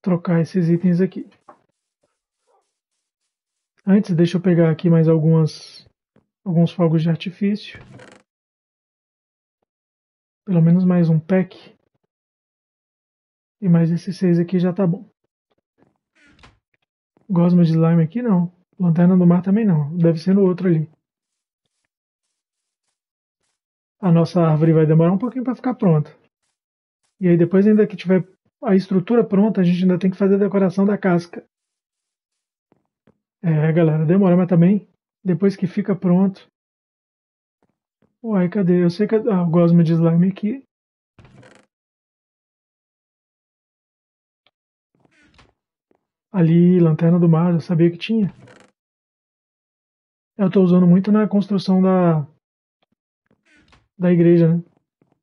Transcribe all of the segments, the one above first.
trocar esses itens aqui. Antes, deixa eu pegar aqui mais alguns fogos de artifício. Pelo menos mais um pack. E mais esses 6 aqui já tá bom. Gosma de slime aqui não. Lanterna do mar também não. Deve ser no outro ali. A nossa árvore vai demorar um pouquinho para ficar pronta. E aí depois ainda que tiver a estrutura pronta, a gente ainda tem que fazer a decoração da casca. É, galera, demora, mas também depois que fica pronto. Uai, cadê? Eu sei que o gosma de slime aqui. Ali, lanterna do mar, eu sabia que tinha. Eu estou usando muito na construção da igreja, né?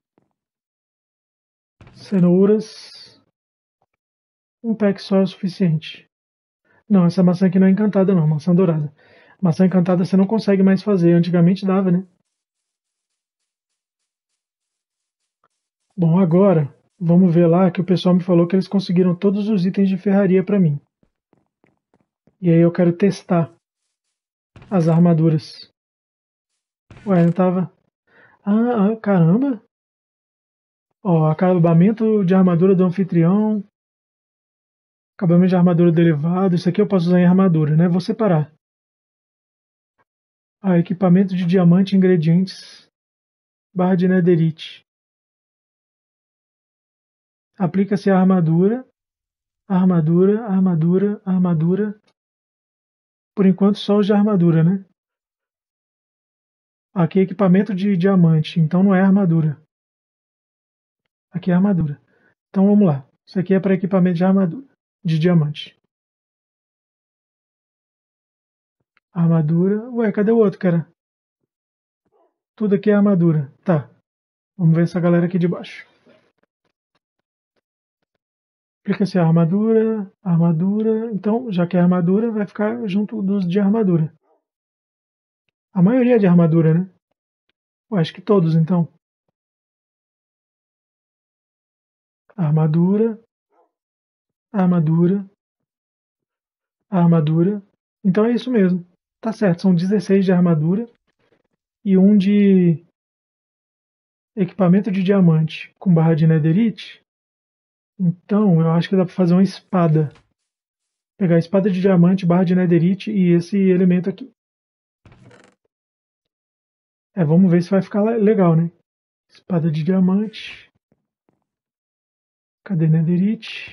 Cenouras. Um pack só é o suficiente. Não, essa maçã aqui não é encantada não, maçã dourada. Maçã encantada você não consegue mais fazer, antigamente dava, né? Bom, agora vamos ver lá que o pessoal me falou que eles conseguiram todos os itens de ferraria para mim. E aí eu quero testar as armaduras. Ué, não tava... caramba! Ó, acabamento de armadura do anfitrião. Acabamento de armadura do elevado. Isso aqui eu posso usar em armadura, né? Vou separar. Equipamento de diamante, ingredientes. Barra de netherite. Aplica-se a armadura. Armadura, armadura, armadura. Por enquanto só os de armadura, né? Aqui é equipamento de diamante, então não é armadura. Aqui é armadura. Então vamos lá. Isso aqui é para equipamento de armadura, de diamante. Armadura. Ué, cadê o outro, cara? Tudo aqui é armadura. Tá. Vamos ver essa galera aqui de baixo. Aplica-se a armadura, armadura. Então, já que é armadura, vai ficar junto dos de armadura. A maioria é de armadura, né? Ué, acho que todos, então. Armadura, armadura, armadura. Então é isso mesmo. Tá certo, são 16 de armadura e um de equipamento de diamante com barra de netherite. Então eu acho que dá para fazer uma espada. Pegar a espada de diamante, barra de netherite e esse elemento aqui. Vamos ver se vai ficar legal, né? Espada de diamante. Cadê netherite?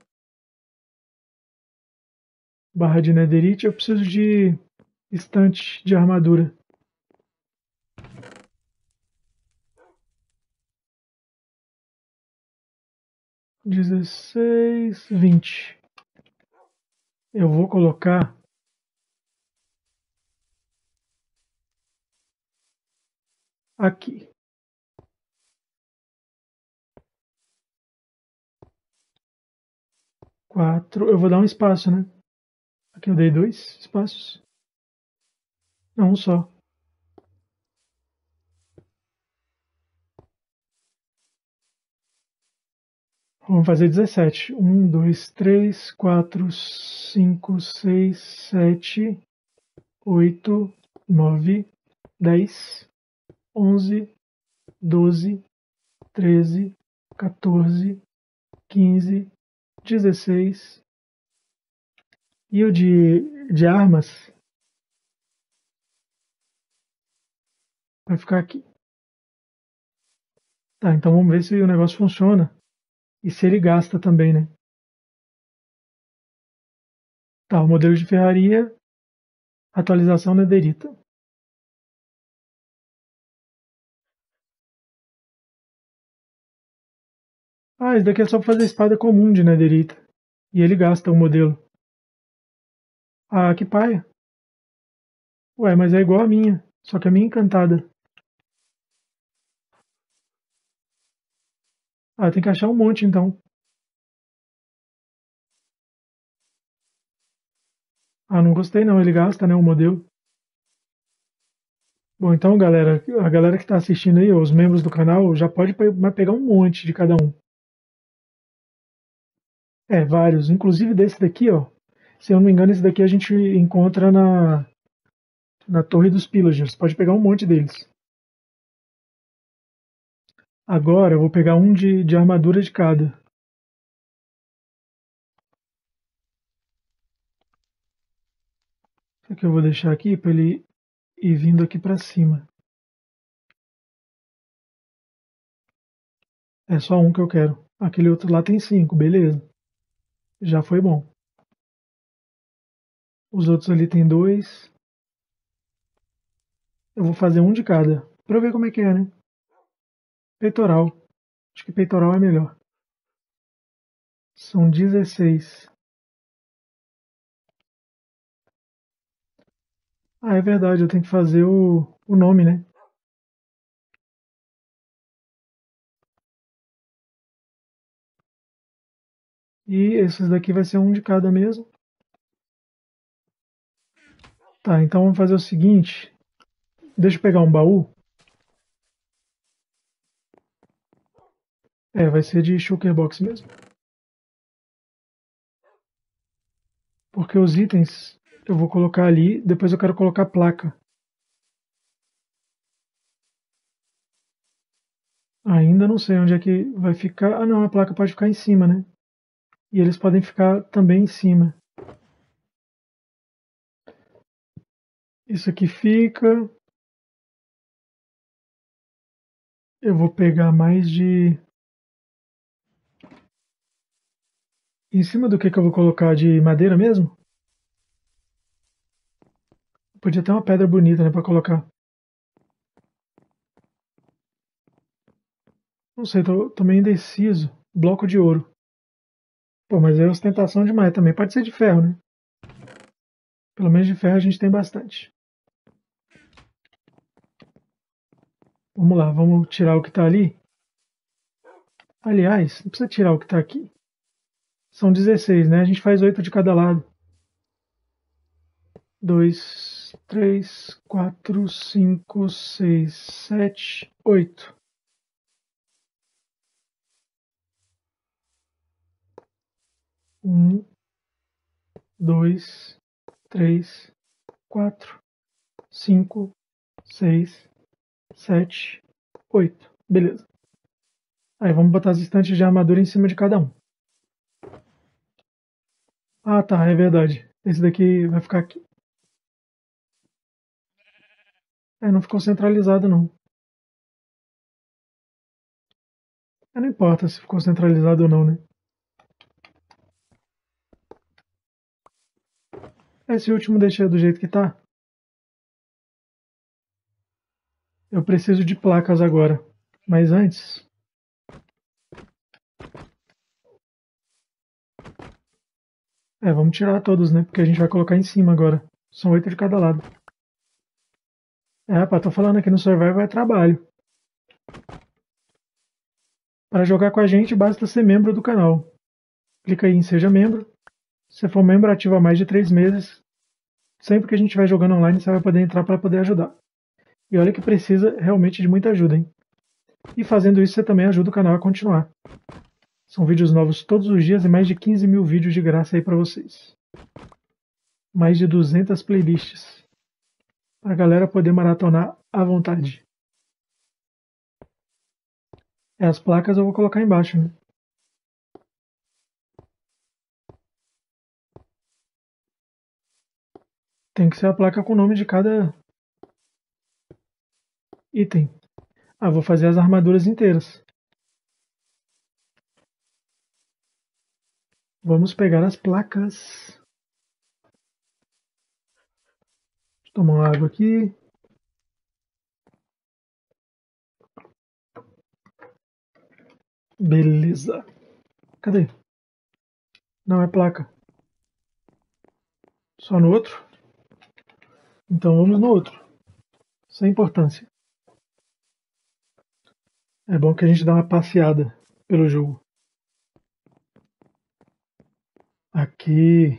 Barra de netherite. Eu preciso de estante de armadura. 16, 20. Eu vou colocar aqui. 4. Eu vou dar um espaço, né? Aqui eu dei 2 espaços. Não, um só. Vamos fazer 17. 1, 2, 3, 4, 5, 6, 7, 8, 9, 10, 11, 12, 13, 14, 15, 16. E o de armas vai ficar aqui. Tá, então vamos ver se o negócio funciona. E se ele gasta também, né? Tá, o modelo de ferraria, atualização netherita. Esse daqui é só para fazer espada comum de netherita. E ele gasta o modelo. Que paia. Ué, mas é igual a minha. Só que a minha é encantada. Tem que achar um monte então. Não gostei não, ele gasta, né, o modelo. Bom, então, galera, a galera que está assistindo aí, os membros do canal, já pode pegar um monte de cada um. É, vários. Inclusive desse daqui, ó. Se eu não me engano, esse daqui a gente encontra na Torre dos Pillagers. Pode pegar um monte deles. Agora eu vou pegar um de armadura de cada. Isso aqui eu vou deixar aqui para ele ir vindo aqui para cima. É só um que eu quero. Aquele outro lá tem 5, beleza. Já foi bom. Os outros ali tem 2. Eu vou fazer um de cada. Pra eu ver como é que é, né? Peitoral. Acho que peitoral é melhor. São 16. Ah, é verdade, eu tenho que fazer o nome, né? E esses daqui vai ser um de cada mesmo. Tá, então vamos fazer o seguinte. Deixa eu pegar um baú. É, vai ser de shulker box mesmo. Porque os itens eu vou colocar ali, depois eu quero colocar placa. Ainda não sei onde é que vai ficar. Ah, não, a placa pode ficar em cima, né? E eles podem ficar também em cima. Isso aqui fica. Eu vou pegar mais de. Em cima do que eu vou colocar de madeira mesmo? Podia ter uma pedra bonita, né, pra colocar. Não sei, tô meio indeciso. Bloco de ouro. Pô, mas é ostentação demais também. Pode ser de ferro, né? Pelo menos de ferro a gente tem bastante. Vamos lá, vamos tirar o que tá ali. Aliás, não precisa tirar o que tá aqui. São 16, né? A gente faz 8 de cada lado. 2, 3, 4, 5, 6, 7, 8. Um, 2, 3, 4, 5, 6, 7, 8. Beleza. Aí vamos botar as estantes de armadura em cima de cada um. Ah, tá, é verdade. Esse daqui vai ficar aqui. É, não ficou centralizado não. É, não importa se ficou centralizado ou não, né? Esse último deixa do jeito que tá. Eu preciso de placas agora. Mas antes. É, vamos tirar todos, né? Porque a gente vai colocar em cima agora. São 8 de cada lado. É, rapaz, tô falando aqui no Survival é trabalho. Para jogar com a gente, basta ser membro do canal. Clica aí em Seja Membro. Se for membro ativo há mais de 3 meses, sempre que a gente estiver jogando online, você vai poder entrar para poder ajudar. E olha que precisa realmente de muita ajuda, hein? E fazendo isso, você também ajuda o canal a continuar. São vídeos novos todos os dias e mais de 15 mil vídeos de graça aí para vocês. Mais de 200 playlists. Para a galera poder maratonar à vontade. As placas eu vou colocar embaixo, né? Tem que ser a placa com o nome de cada item. Ah, vou fazer as armaduras inteiras. Vamos pegar as placas. Deixa eu tomar uma água aqui. Beleza. Cadê? Não é placa. Só no outro? Então vamos no outro. Sem importância. É bom que a gente dá uma passeada pelo jogo. Aqui.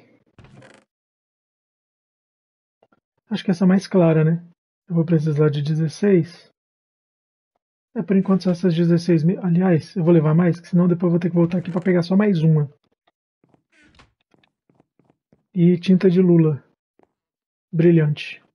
Acho que essa é mais clara, né? Eu vou precisar de 16. É, por enquanto só essas 16 mil. Aliás, eu vou levar mais, que senão depois eu vou ter que voltar aqui para pegar só mais uma. e tinta de lula brilhante.